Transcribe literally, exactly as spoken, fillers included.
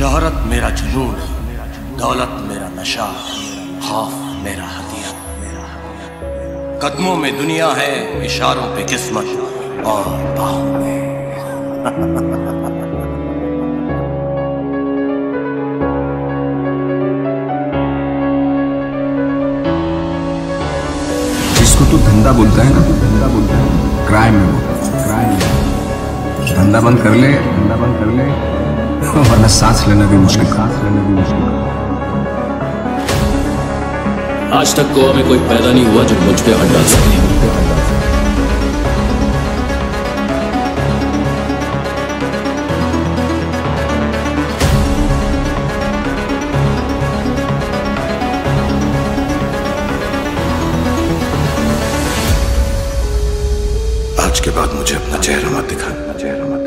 शोहरत मेरा जुनून, दौलत मेरा नशा, खौफ मेरा हथियार। कदमों में दुनिया है, इशारों पे किस्मत और बाहों में जिसको तू धंधा बोलता है ना, तू धंधा बोलता है, क्राइम में बोलता है, क्राइम में। धंधा बंद कर ले, धंधा बंद कर ले, वरना सांस लेना भी मुश्किल, सांस लेना भी मुश्किल। आज तक गोवा में कोई पैदा नहीं हुआ जो मुझ पे हट डाल सके। आज के बाद मुझे अपना चेहरा मत दिखाना, चेहरा मत